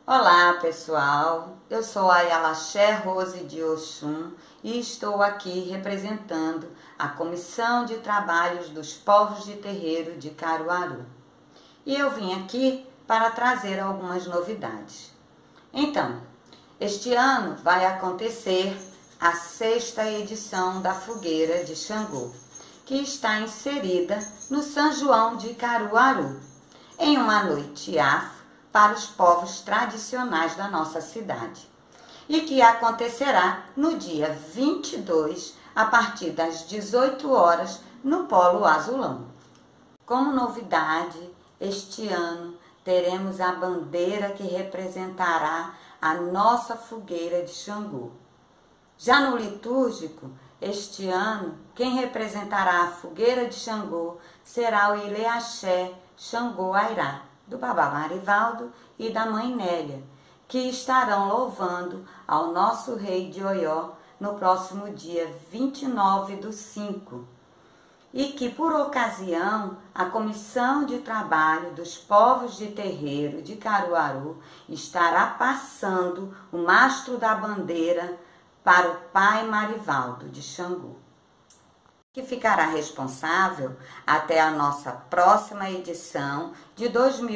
Olá pessoal, eu sou a Yalaxé Rose de Oxum e estou aqui representando a Comissão de Trabalhos dos Povos de Terreiro de Caruaru. E eu vim aqui para trazer algumas novidades. Então, este ano vai acontecer a 6ª edição da Fogueira de Xangô, que está inserida no São João de Caruaru, em uma noite afro para os povos tradicionais da nossa cidade, e que acontecerá no dia 22, a partir das 18 horas, no Polo Azulão. Como novidade, este ano teremos a bandeira que representará a nossa fogueira de Xangô. Já no litúrgico, este ano, quem representará a fogueira de Xangô será o Ileaxé Xangô Airá, do Babá Marivaldo e da Mãe Nélia, que estarão louvando ao nosso rei de Oió no próximo dia 29/5. E que, por ocasião, a Comissão de Trabalho dos Povos de Terreiro de Caruaru estará passando o mastro da bandeira para o Pai Marivaldo de Xangô, que ficará responsável até a nossa próxima edição de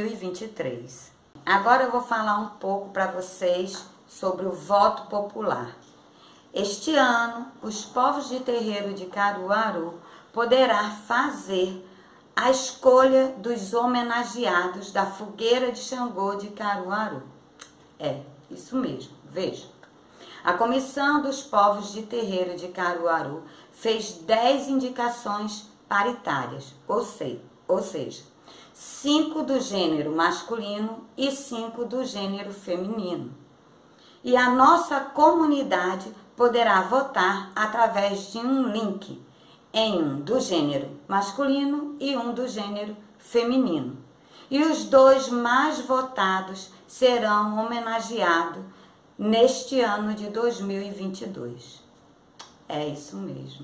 2023. Agora eu vou falar um pouco para vocês sobre o voto popular. Este ano, os povos de terreiro de Caruaru poderão fazer a escolha dos homenageados da Fogueira de Xangô de Caruaru. É, isso mesmo, veja. A Comissão dos Povos de Terreiro de Caruaru fez 10 indicações paritárias, ou seja, 5 do gênero masculino e 5 do gênero feminino. E a nossa comunidade poderá votar através de um link em um do gênero masculino e um do gênero feminino. E os 2 mais votados serão homenageados neste ano de 2022. É isso mesmo.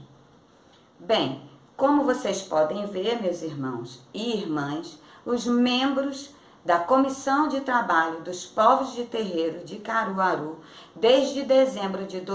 Bem, como vocês podem ver, meus irmãos e irmãs, os membros da Comissão de Trabalho dos Povos de Terreiro de Caruaru, desde dezembro de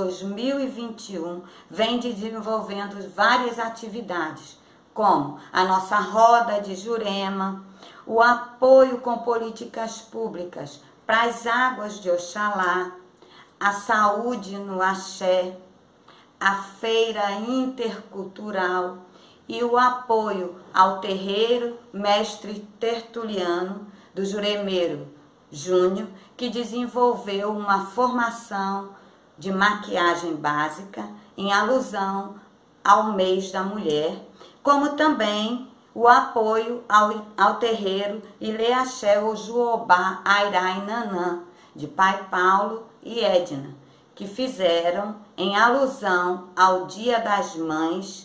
2021, vem desenvolvendo várias atividades, como a nossa roda de Jurema, o apoio com políticas públicas para as águas de Oxalá, a saúde no axé, a feira intercultural e o apoio ao terreiro mestre Tertuliano do Juremeiro Júnior, que desenvolveu uma formação de maquiagem básica em alusão ao mês da mulher, como também o apoio ao terreiro Ileaxé Ojuobá Airá e Nanã, de Pai Paulo e Edna, que fizeram em alusão ao Dia das Mães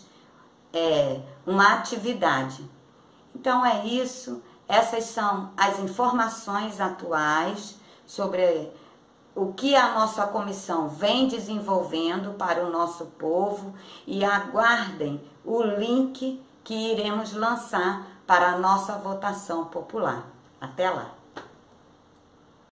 uma atividade. Então é isso, essas são as informações atuais sobre o que a nossa comissão vem desenvolvendo para o nosso povo, e aguardem o link que iremos lançar para a nossa votação popular. Até lá!